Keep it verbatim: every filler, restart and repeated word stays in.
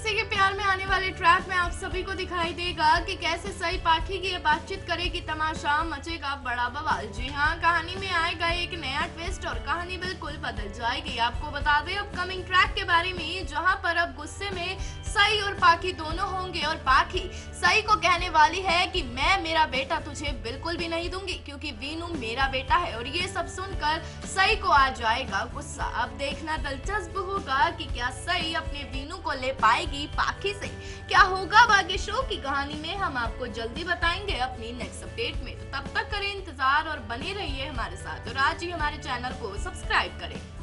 सई के प्यार में आने वाले ट्रैक में आप सभी को दिखाई देगा कि कैसे सई पाखी की ये बातचीत करेगी, तमाशा मचेगा बड़ा बवाल। जी हाँ, कहानी में आएगा एक नया ट्विस्ट और कहानी बिल्कुल बदल जाएगी। आपको बता दें अपकमिंग ट्रैक के बारे में, जहां पर अब गुस्से में सई और पाखी दोनों होंगे और पाखी सई को कहने वाली है कि मैं मेरा बेटा तुझे बिल्कुल भी नहीं दूंगी क्योंकि वीनू मेरा बेटा है। और ये सब सुनकर सई को आ जाएगा गुस्सा। अब देखना दिलचस्प होगा कि क्या सई अपने वीनू को ले पाएगी पाखी से। क्या होगा बाकी शो की कहानी में, हम आपको जल्दी बताएंगे अपनी नेक्स्ट अपडेट में। तो तब तक करें इंतजार और बने रहिए हमारे साथ और आज ही हमारे चैनल को सब्सक्राइब करें।